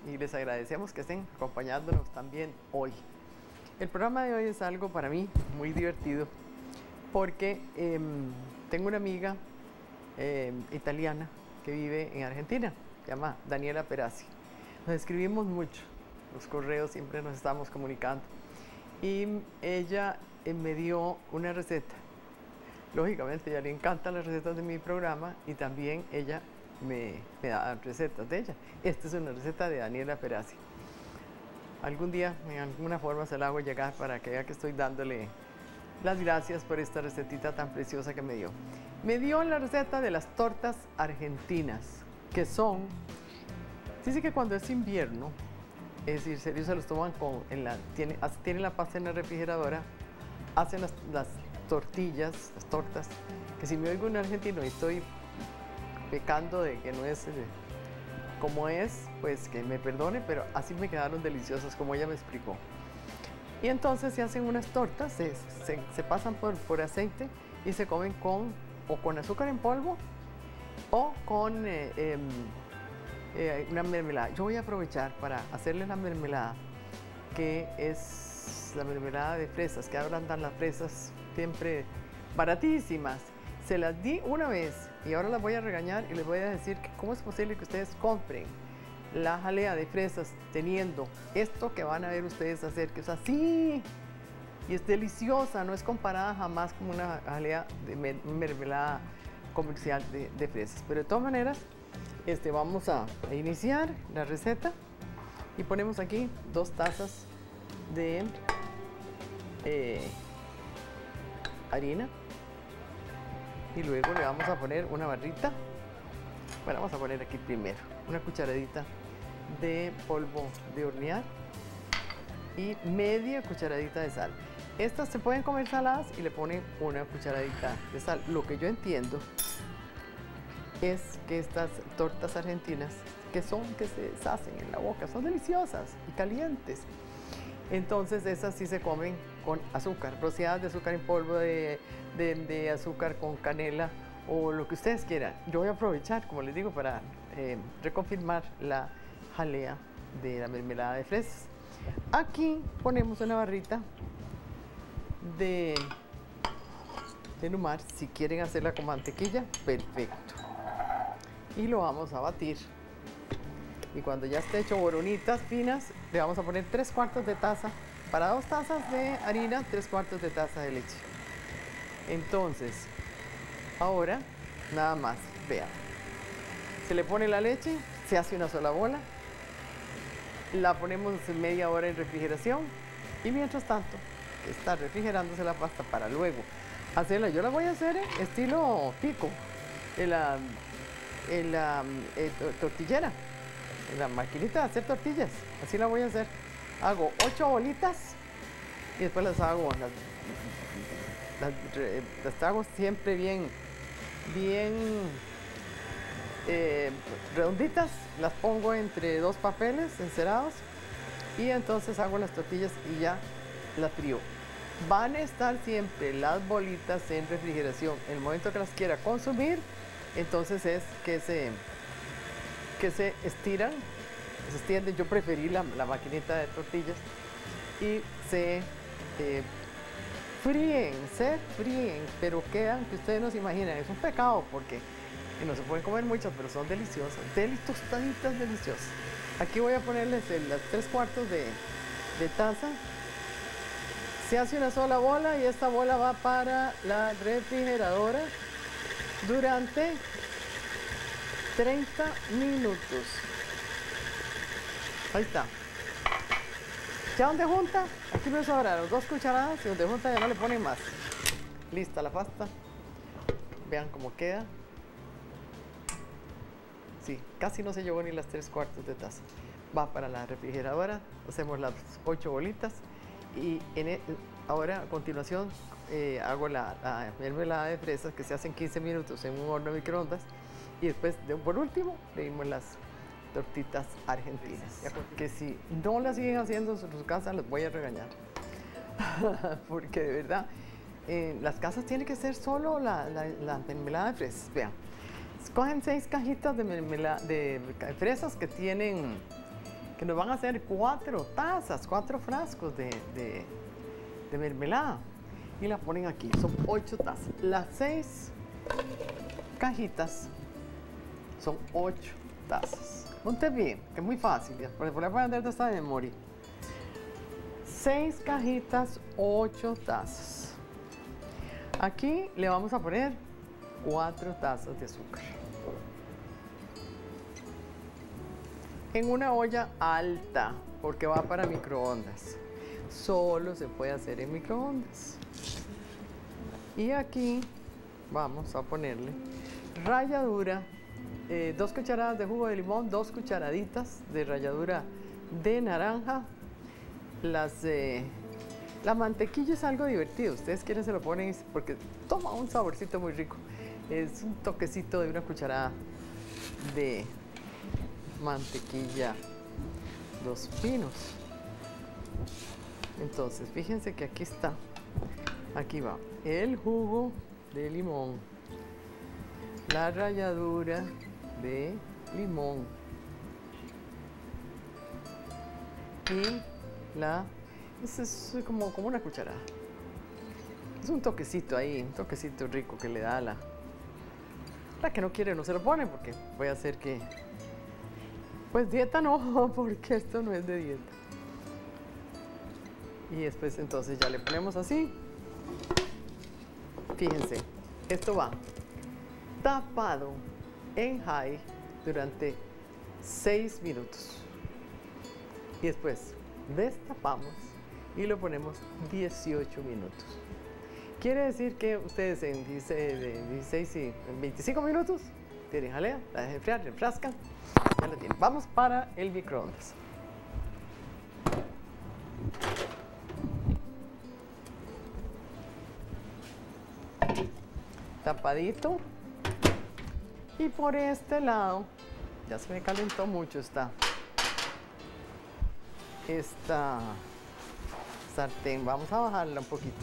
y les agradecemos que estén acompañándonos también hoy. El programa de hoy es algo para mí muy divertido porque tengo una amiga italiana que vive en Argentina, se llama Daniela Perazzi. Nos escribimos mucho, los correos siempre nos estamos comunicando y ella me dio una receta. Lógicamente, a ella le encantan las recetas de mi programa y también ella me da recetas de ella. Esta es una receta de Daniela Perazzi. Algún día, en alguna forma, se la hago llegar para que vea que estoy dándole las gracias por esta recetita tan preciosa que me dio. Me dio la receta de las tortas argentinas, que son, dice que cuando es invierno, es decir, ellos se los toman tienen la pasta en la refrigeradora, hacen las tortillas, las tortas, que si me oigo un argentino y estoy pecando de que no es como es, pues que me perdone, pero así me quedaron deliciosas como ella me explicó. Y entonces se hacen unas tortas, se pasan por aceite y se comen o con azúcar en polvo o con una mermelada. Yo voy a aprovechar para hacerle la mermelada, que es la mermelada de fresas, que ahora andan las fresas siempre baratísimas. Se las di una vez y ahora las voy a regañar y les voy a decir que cómo es posible que ustedes compren la jalea de fresas teniendo esto que van a ver ustedes hacer, que es así y es deliciosa, no es comparada jamás con una jalea de mermelada comercial de fresas. Pero de todas maneras, vamos a iniciar la receta y ponemos aquí 2 tazas de harina y luego le vamos a poner una barrita. Bueno, vamos a poner aquí primero una cucharadita de polvo de hornear y media cucharadita de sal. Estas se pueden comer saladas y le ponen una cucharadita de sal. Lo que yo entiendo es que estas tortas argentinas, que se deshacen en la boca, son deliciosas y calientes. Entonces esas sí se comen con azúcar, rociadas de azúcar en polvo, de azúcar con canela o lo que ustedes quieran. Yo voy a aprovechar, como les digo, para reconfirmar la jalea de la mermelada de fresas. Aquí ponemos una barrita de numar. Si quieren hacerla con mantequilla, perfecto. Y lo vamos a batir. Y cuando ya esté hecho boronitas finas, le vamos a poner 3/4 de taza. Para 2 tazas de harina, 3/4 de taza de leche. Entonces, ahora, nada más, vean. Se le pone la leche, se hace una sola bola, la ponemos media hora en refrigeración y mientras tanto está refrigerándose la pasta para luego hacerla. Yo la voy a hacer estilo pico, en la tortillera, en la maquinita de hacer tortillas. Así la voy a hacer. Hago 8 bolitas y después las hago, las hago siempre bien redonditas, las pongo entre 2 papeles encerados y entonces hago las tortillas y ya las frío. Van a estar siempre las bolitas en refrigeración. En el momento que las quiera consumir, entonces es que se estiran, se extienden. Yo preferí la maquinita de tortillas y se fríen, pero quedan que ustedes no se imaginan. Es un pecado porque no se pueden comer muchas, pero son deliciosas, tostaditas deliciosas. Aquí voy a ponerles las 3/4 de taza. Se hace una sola bola y esta bola va para la refrigeradora durante 30 minutos. Ahí está. Ya donde junta, aquí me sobraron 2 cucharadas y donde junta ya no le ponen más. Lista la pasta. Vean cómo queda. Sí, casi no se llevó ni las 3/4 de taza. Va para la refrigeradora, hacemos las 8 bolitas y ahora a continuación hago la mermelada de fresas que se hace en 15 minutos en un horno de microondas y después, por último, le dimos las tortitas argentinas. Que si no las siguen haciendo en sus casas, les voy a regañar. Porque de verdad, las casas tienen que ser solo la mermelada de fresas. Vean. Cogen 6 cajitas de fresas que que nos van a hacer 4 tazas, 4 frascos de mermelada. Y la ponen aquí, son 8 tazas. Las 6 cajitas son 8 tazas. Ponte bien, que es muy fácil, por la pueden aprender esta de memoria. 6 cajitas, 8 tazas. Aquí le vamos a poner 4 tazas de azúcar. En una olla alta, porque va para microondas. Solo se puede hacer en microondas. Y aquí vamos a ponerle ralladura, 2 cucharadas de jugo de limón, 2 cucharaditas de ralladura de naranja. La mantequilla es algo divertido, ustedes quieren se lo ponen porque toma un saborcito muy rico. Es un toquecito de una cucharada de mantequilla 2 pinos. Entonces, fíjense que aquí está, aquí va el jugo de limón, la ralladura de limón y es como una cucharada. Es un toquecito ahí, un toquecito rico que le da la que no quiere no se lo pone porque voy a hacer que, pues dieta no, porque esto no es de dieta. Y después entonces ya le ponemos así. Fíjense, esto va tapado en high durante 6 minutos. Y después destapamos y lo ponemos 18 minutos. Quiere decir que ustedes en 16 y en 25 minutos tienen jalea, la dejan enfriar, refrescan, ya lo tienen. Vamos para el microondas. Tapadito. Y por este lado, ya se me calentó mucho esta sartén. Vamos a bajarla un poquito.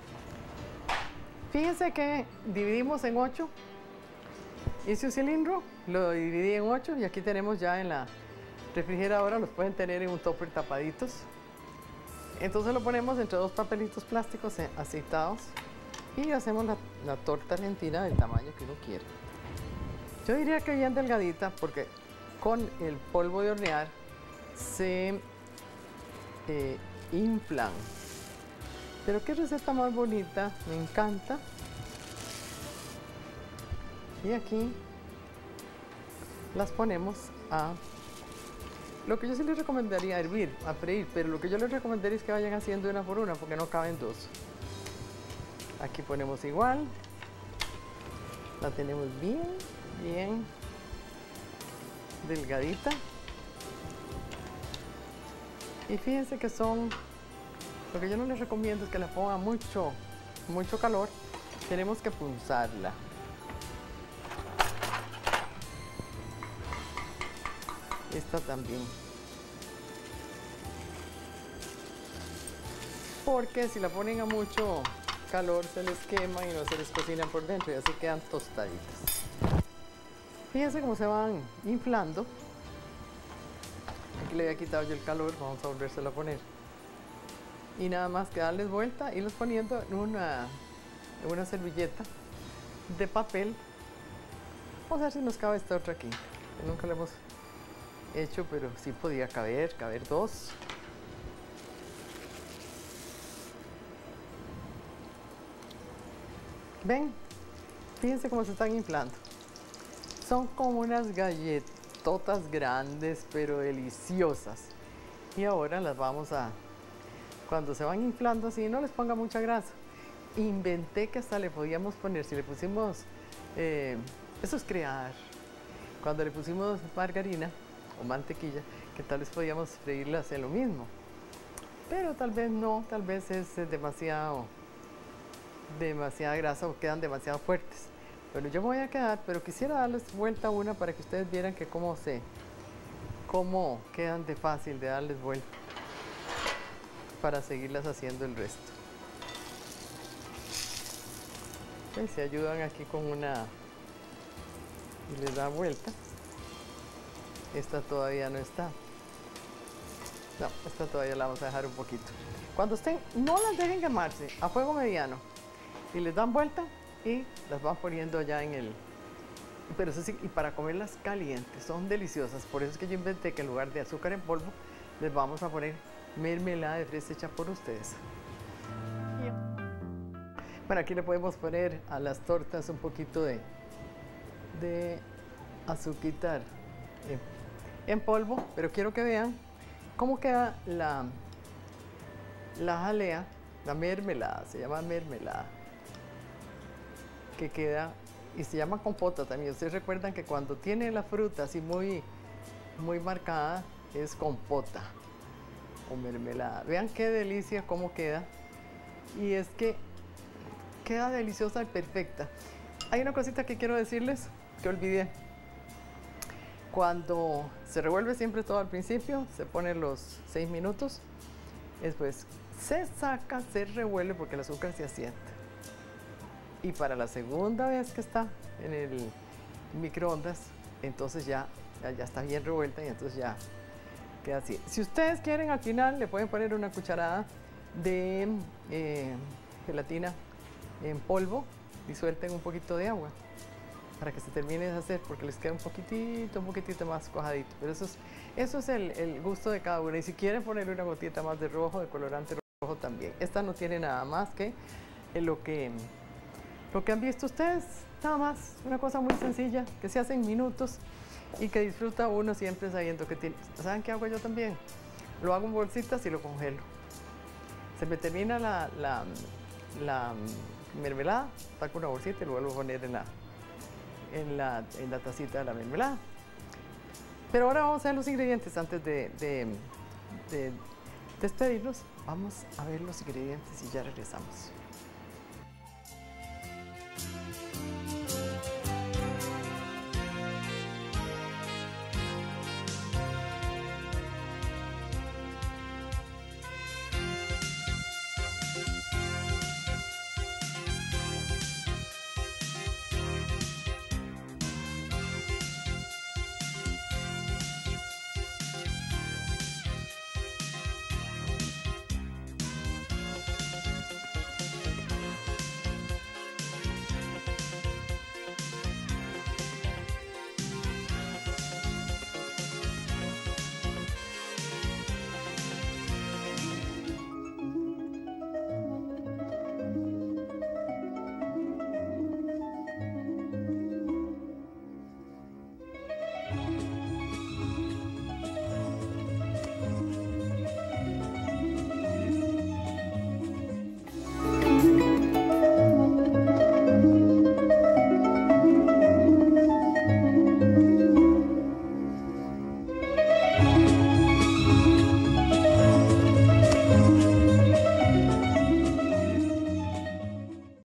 Fíjense que dividimos en 8. Hice un cilindro, lo dividí en 8 y aquí tenemos ya en la refrigeradora, los pueden tener en un tupper tapaditos. Entonces lo ponemos entre 2 papelitos plásticos aceitados y hacemos la torta argentina del tamaño que uno quiera. Yo diría que bien delgadita porque con el polvo de hornear se inflan. Pero qué receta más bonita, me encanta. Y aquí las ponemos a... Lo que yo sí les recomendaría hervir, a freír, pero lo que yo les recomendaría es que vayan haciendo una por una porque no caben 2. Aquí ponemos igual. La tenemos bien delgadita. Y fíjense que son... Lo que yo no les recomiendo es que la ponga mucho calor. Tenemos que punzarla. Esta también. Porque si la ponen a mucho calor se les quema y no se les cocinan por dentro y así quedan tostaditas. Fíjense cómo se van inflando. Aquí le había quitado yo el calor, vamos a volvérselo a poner. Y nada más que darles vuelta y los poniendo en una servilleta de papel. Vamos a ver si nos cabe esta otra aquí. Que nunca lo hemos hecho, pero sí podía caber 2. ¿Ven? Fíjense cómo se están inflando. Son como unas galletotas grandes, pero deliciosas. Y ahora las vamos a... Cuando se van inflando así, no les ponga mucha grasa. Inventé que hasta le podíamos poner, si le pusimos... eso es crear. Cuando le pusimos margarina o mantequilla, que tal vez podíamos freírlas en lo mismo. Pero tal vez no, tal vez es demasiada grasa o quedan demasiado fuertes. Bueno, yo me voy a quedar, pero quisiera darles vuelta una para que ustedes vieran que cómo quedan de fácil de darles vuelta para seguirlas haciendo el resto. Y se ayudan aquí con una y les da vuelta. Esta todavía no está. No, esta todavía la vamos a dejar un poquito. Cuando estén, no las dejen quemarse, a fuego mediano. Y les dan vuelta y las van poniendo ya en el... Pero eso sí, y para comerlas calientes, son deliciosas. Por eso es que yo inventé que en lugar de azúcar en polvo, les vamos a poner mermelada de fresa hecha por ustedes. Bueno, aquí le podemos poner a las tortas un poquito de azuquitar en polvo, pero quiero que vean cómo queda la jalea, la mermelada, se llama mermelada, que queda, y se llama compota también. Ustedes recuerdan que cuando tiene la fruta así muy marcada, es compota o mermelada. Vean qué delicia cómo queda, y es que queda deliciosa y perfecta. Hay una cosita que quiero decirles que olvidé. Cuando se revuelve siempre todo al principio, se pone los 6 minutos, después se saca, se revuelve porque el azúcar se asienta. Y para la segunda vez que está en el microondas, entonces ya está bien revuelta y entonces ya queda así. Si ustedes quieren, al final le pueden poner una cucharada de gelatina en polvo, disuelta en un poquito de agua para que se termine de hacer, porque les queda un poquitito más cuajadito. Pero eso es el gusto de cada uno. Y si quieren poner una gotita más de rojo, de colorante rojo también. Esta no tiene nada más que lo que han visto ustedes, nada más, una cosa muy sencilla, que se hace en minutos y que disfruta uno siempre sabiendo que tiene. ¿Saben qué hago yo también? Lo hago en bolsitas y lo congelo. Se me termina la mermelada, saco una bolsita y lo vuelvo a poner en la tacita de la mermelada. Pero ahora vamos a ver los ingredientes antes de despedirnos. Vamos a ver los ingredientes y ya regresamos.